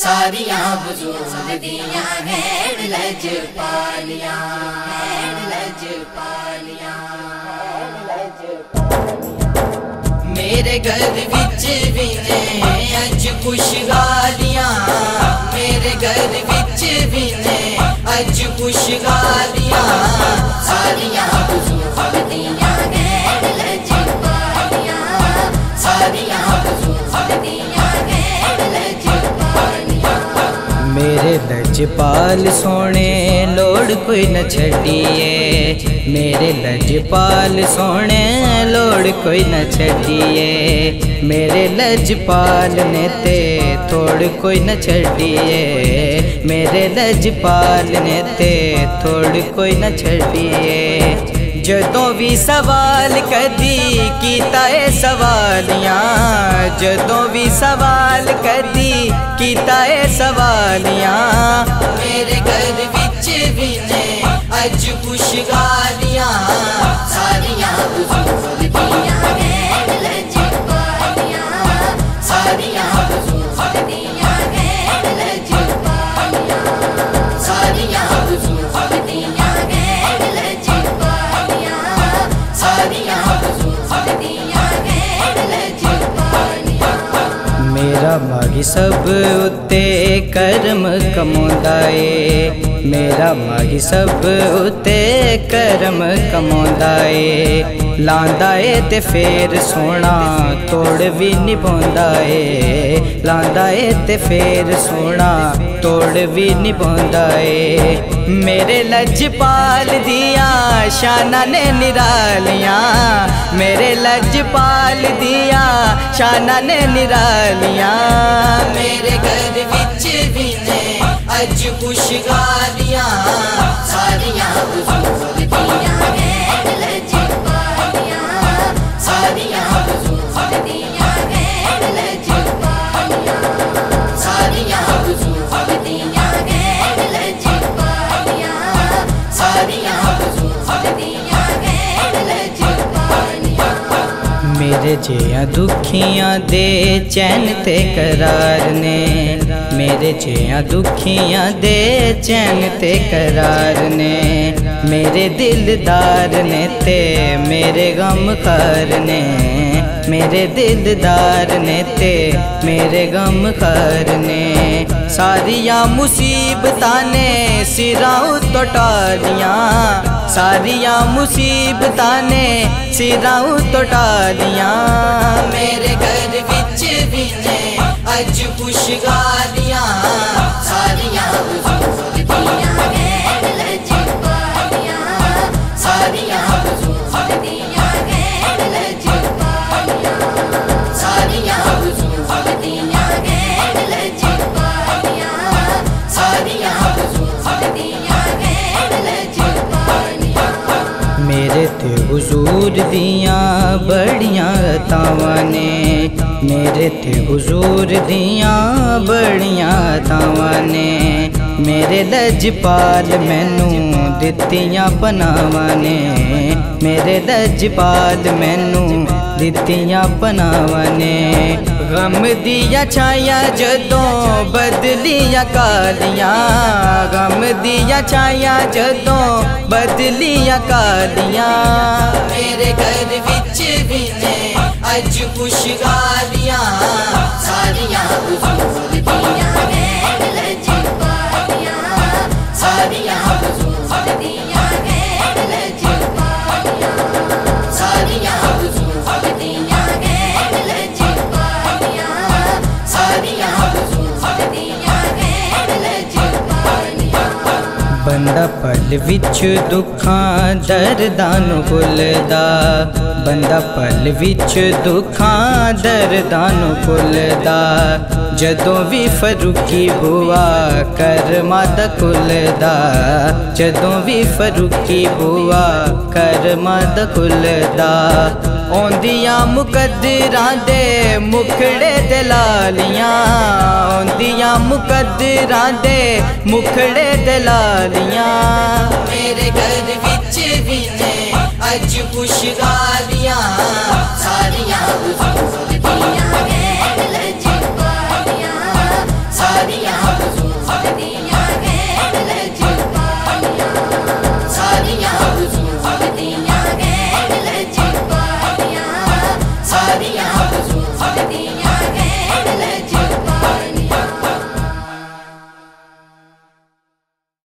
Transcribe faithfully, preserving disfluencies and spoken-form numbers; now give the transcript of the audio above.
सारियां बुजुर्ग दियां हैन लजपालियां, हैन लजपालियां। मेरे घर विच भी ने अज खुशहालियां, मेरे घर विच भी ने अज खुशहालियां। सारियां बुजुर्ग दियां हैन लजपालियां, सारियां बुजुर्ग दियां हैन लजपालियां। मेरे लजपाल सोने लोड़ कोई न छड़िए, मेरे लजपाल सोने लोड़ कोई न छड़िए। मेरे लजपाल ने ते थोड़ कोई न छड़िए, मेरे लजपाल ने ते थोड़ कोई न छड़िए। जदों भी सवाल कदी कीता है सवालियां, जदों भी सवाल कदी कीता है सवालियां। मेरे घर विच भी ने अज खुशहालियां, सारियां बुजुर्ग दियां हैन लजपालियां, सारियां बुजुर्ग दियां हैन लजपालियां, सारियां बुजुर्ग दियां हैन लजपालियां, सारियां बुजुर्ग दियां हैन लजपालियां। मेरा मागी सब उत्ते करम कमांदा ए, मेरा मागी सब उत्ते करम कमांदा ए। लांदा ए ते फेर सोना तोड़ भी निभांदा ए, लांदा ए ते फेर सोना तोड़ भी निभांदा ए। मेरे लजपाल दिया शाना ने निरालियां, मेरे लजपाल दिया शाना ने निरालियां। मेरे घर विच भी ने अज खुशहालियां, सारियां बुजुर्ग दियां हैन लजपालियां, सारियां बुजुर्ग दियां हैन लजपालियां, सारियां बुजुर्ग दियां हैन लजपालियां, सारियां बुजुर्ग दियां हैन लजपालियां। मेरे जिया दुखियां दे चैन ते करार ने, मेरे जिया दुखियां दे चैन ते करार ने। मेरे दिलदार ने ते मेरे गम खार ने, मेरे दिलदार ने ते मेरे गम खार ने। सारियां मुसीबतां ने सिरां उत्तों टालियां, सारियां मुसीबतां ने सिरां उत्तों टालियां। मेरे घर विच भी ने अज खुशहालियां, सारियां बुजुर्ग दियां हैन लजपालियां, सारियां बुजुर्ग दियां हैन लजपालियां, सारियां बुजुर्ग दियां हैन लजपालियां, सारियां बुजुर्ग दियां हैन लजपालियां। मेरे ते हुजूर दियां बड़ियां अतावां ने, मेरे ते हुजूर दियां बड़ियां अतावां ने। मेरे लजपाल मैनू दित्तियां पनावां ने, मेरे लजपाल मैनू दित्तियां पनावां ने। गम दिया छाया जदों बदलियां कालियां, गम दिया छाया जदों बदलियां कालियां। मेरे घर विच भी ने अज खुशहालियां, सारियां बुजुर्ग दियां हैन लजपालियां, सारियां बुजुर्ग दियां हैन लजपालियां, सारियां बुजुर्ग दियां हैन लजपालियां, सारियां बुजुर्ग दियां हैन लजपालियां। बंदा पल विच दुखां दर्दां नूं भुलदा, बंदा पल विच दुखां दर्दां नूं भुलदा। जदों भी फरूकी बुआ करमां दा खुलदा, जदों भी फरूकी बुआ करमां दा खुलदा। औंदियां मुकद्दरां दे मुखड़े ते लालियां, औंदियां मुकद्दरां दे मुखड़े ते लालियां। मेरे घर विच भी ने अज खुशहालियां, सारियां बुजुर्ग दियां